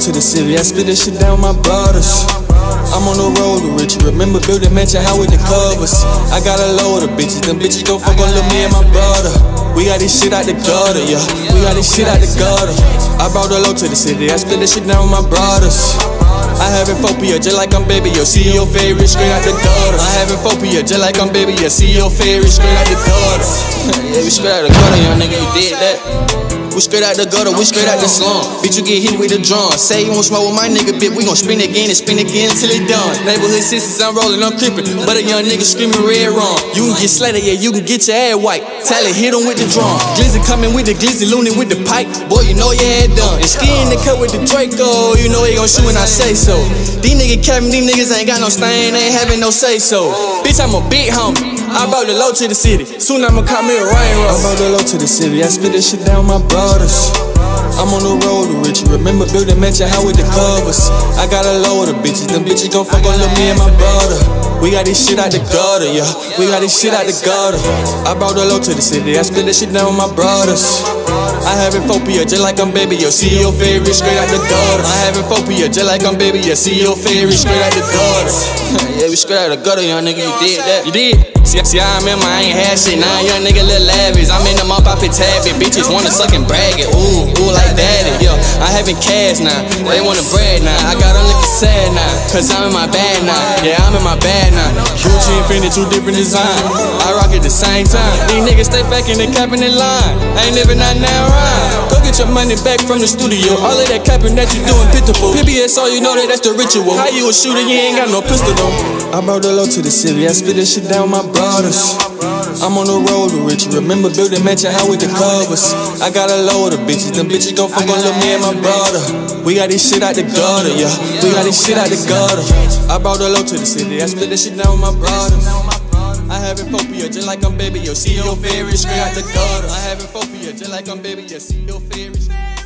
to the city, I spit this shit down with my brothers. I'm on the road to rich, remember building mansion how with the covers. I got a load of bitches, them bitches gon' fuck on Lil' me and my brother. We got this shit out the gutter, yeah, we got this shit out the gutter. I brought the low to the city, I spit this shit down with my brothers. I having phobia just like I'm baby, yo, see your favorite straight out the gutter. I having phobia just like I'm baby, yo, see your favorite straight out the gutter. Yeah, we straight out the gutter, young nigga, you did that. We straight out the gutter, we straight out the slum. Bitch, you get hit with a drum. Say you won't smoke with my nigga, bitch, we gon' spin again and spin again till it done. Neighborhood sisters, I'm rolling, I'm creeping, but a young nigga screaming red wrong. You can get slated, yeah, you can get your ass white. Tally, hit him with the drum. Glizzy coming with the glizzy, loony with the pipe. Boy, you know your head done. And ski in the cut with the Draco, you know he gon' shoot when I say so. These niggas capping, these niggas ain't got no stain, they ain't having no say so. Bitch, I'm a big homie. I brought the low to the city, soon I'ma call me a rain road. I brought the low to the city, I spit this shit down with my brothers. I'm on the road to rich, remember building mansion how with the covers. I got a load of bitches, them bitches gon' fuck on Lil' me and my brother. We got this shit out the gutter, yeah, we got this shit out the gutter. I brought the low to the city, I spit this shit down with my brothers. I having phobia just like I'm baby, yo, see your favorite straight out the gutter. I having phobia just like I'm baby, yo, see your favorite straight out the gutter. Yeah, we straight out the gutter, young nigga, you did that, you did. See, I remember I ain't had shit, now young nigga little lavish. I'm in the mouth, I pay tab it, bitches wanna suck and brag it, ooh, like that, yeah. I having cash now, they wanna brag now. I got them looking sad now, cause I'm in my bag now, yeah, I'm in my bag now. Gucci Infinity, two different designs, I rock at the same time. These niggas stay faking and capping in line, I ain't living that now rhyme. Go get your money back from the studio, all of that capping that you doing pitiful. PBS, all you know that's the ritual. How you a shooter, you ain't got no pistol though. I brought the low to the city, I spit this shit down with my brothers. I'm on the road to rich, remember building mansion how with the covers. I got a load of bitches, them bitches gon' fuck on Lil' me and my brother. We got this shit out the gutter, yeah, we got this shit out the gutter. I brought the low to the city, I split this shit down with my brothers. I having phobia just like I'm baby, yo, see your favorite straight out the gutter. I having phobia just like I'm baby, yo, see your favorite.